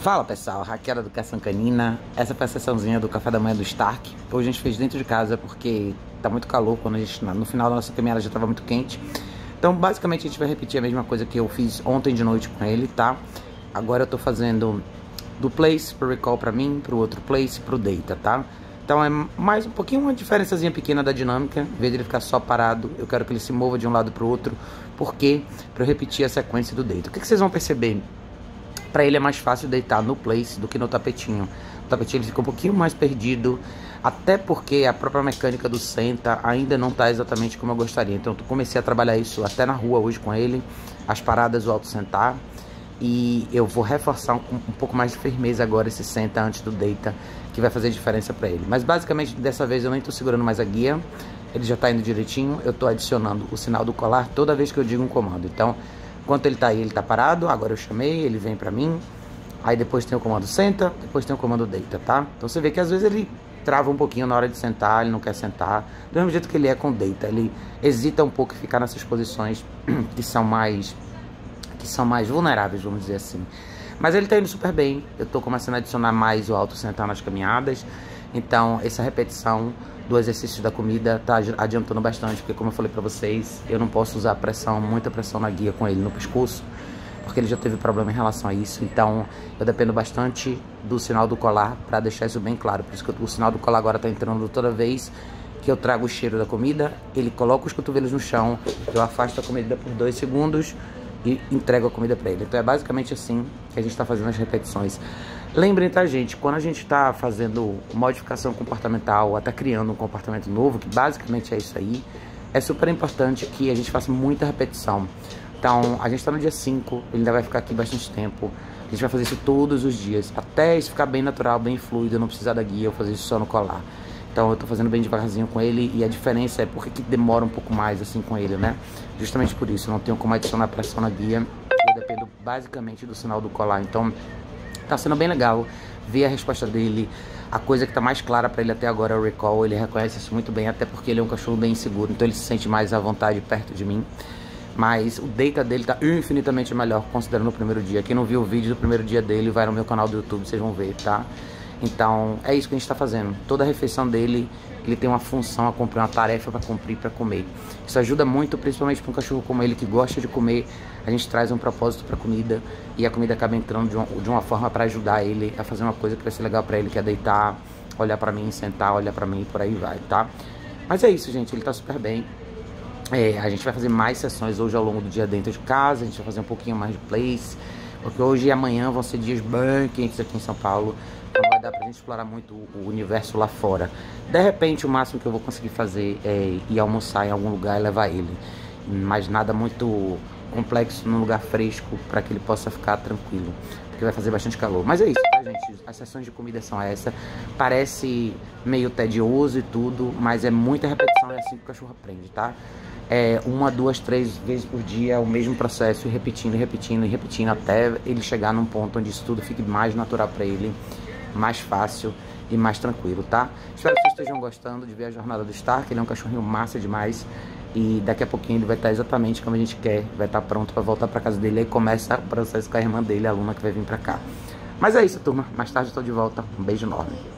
Fala pessoal, Raquel da Educação Canina. Essa foi a sessãozinha do café da manhã do Stark. Hoje a gente fez dentro de casa porque tá muito calor, quando a gente, no final da nossa caminhada já tava muito quente. Então basicamente a gente vai repetir a mesma coisa que eu fiz ontem de noite com ele, tá? Agora eu tô fazendo do place pro recall pra mim, pro outro place pro deita, tá? Então é mais um pouquinho, uma diferençazinha pequena da dinâmica. Em vez de ele ficar só parado, eu quero que ele se mova de um lado pro outro. Por quê? Pra eu repetir a sequência do deita. O que vocês vão perceber? Para ele é mais fácil deitar no place do que no tapetinho. O tapetinho ele fica um pouquinho mais perdido, até porque a própria mecânica do senta ainda não está exatamente como eu gostaria. Então eu comecei a trabalhar isso até na rua hoje com ele, as paradas do auto sentar. E eu vou reforçar um pouco mais de firmeza agora esse senta antes do deita, que vai fazer diferença para ele. Mas basicamente dessa vez eu nem estou segurando mais a guia, ele já está indo direitinho. Eu estou adicionando o sinal do colar toda vez que eu digo um comando. Então enquanto ele tá aí, ele tá parado. Agora eu chamei, ele vem pra mim. Aí depois tem o comando senta, depois tem o comando deita, tá? Então você vê que às vezes ele trava um pouquinho na hora de sentar, ele não quer sentar. Do mesmo jeito que ele é com deita, ele hesita um pouco em ficar nessas posições que são mais vulneráveis, vamos dizer assim. Mas ele tá indo super bem. Eu tô começando a adicionar mais o auto sentar nas caminhadas. Então essa repetição do exercício da comida tá adiantando bastante, porque como eu falei pra vocês, eu não posso usar pressão, muita pressão na guia com ele no pescoço, porque ele já teve problema em relação a isso. Então eu dependo bastante do sinal do colar pra deixar isso bem claro. Por isso que o sinal do colar agora tá entrando toda vez que eu trago o cheiro da comida, ele coloca os cotovelos no chão, eu afasto a comida por 2 segundos e entrego a comida pra ele. Então é basicamente assim que a gente tá fazendo as repetições. Lembrem, tá, gente, quando a gente tá fazendo modificação comportamental ou até criando um comportamento novo, que basicamente é isso aí, é super importante que a gente faça muita repetição. Então, a gente tá no dia 5, ele ainda vai ficar aqui bastante tempo. A gente vai fazer isso todos os dias, até isso ficar bem natural, bem fluido, eu não precisar da guia, eu fazer isso só no colar. Então, eu tô fazendo bem devagarzinho com ele, e a diferença é porque que demora um pouco mais assim com ele, né? Justamente por isso, eu não tenho como adicionar pressão na guia, eu dependo basicamente do sinal do colar. Então tá sendo bem legal ver a resposta dele. A coisa que tá mais clara pra ele até agora é o recall. Ele reconhece isso muito bem, até porque ele é um cachorro bem inseguro, então ele se sente mais à vontade perto de mim. Mas o deita dele tá infinitamente melhor, considerando o primeiro dia. Quem não viu o vídeo do primeiro dia dele, vai no meu canal do YouTube, vocês vão ver, tá? Então é isso que a gente tá fazendo. Toda a refeição dele, ele tem uma função a cumprir, uma tarefa para cumprir, para comer. Isso ajuda muito, principalmente para um cachorro como ele que gosta de comer. A gente traz um propósito para a comida e a comida acaba entrando de uma forma para ajudar ele a fazer uma coisa que vai ser legal para ele, que é deitar, olhar para mim, sentar, olhar para mim e por aí vai, tá? Mas é isso, gente, ele tá super bem. A gente vai fazer mais sessões hoje ao longo do dia dentro de casa. A gente vai fazer um pouquinho mais de place, porque hoje e amanhã vão ser dias bem quentes aqui em São Paulo. Então não vai dar pra gente explorar muito o universo lá fora. De repente, o máximo que eu vou conseguir fazer é ir almoçar em algum lugar e levar ele. Mas nada muito complexo, num lugar fresco, para que ele possa ficar tranquilo, porque vai fazer bastante calor. Mas é isso, tá, gente? As sessões de comida são essa. Parece meio tedioso e tudo, mas é muita repetição, é assim que o cachorro aprende, tá? 1, 2, 3 vezes por dia, o mesmo processo, repetindo, repetindo e repetindo, até ele chegar num ponto onde isso tudo fique mais natural para ele, mais fácil e mais tranquilo, tá? Espero que vocês estejam gostando de ver a jornada do Stark. Ele é um cachorrinho massa demais e daqui a pouquinho ele vai estar exatamente como a gente quer, vai estar pronto para voltar para casa dele. Aí começa o processo com a irmã dele, a Luna, que vai vir para cá. Mas é isso, turma, mais tarde eu tô de volta. Um beijo enorme.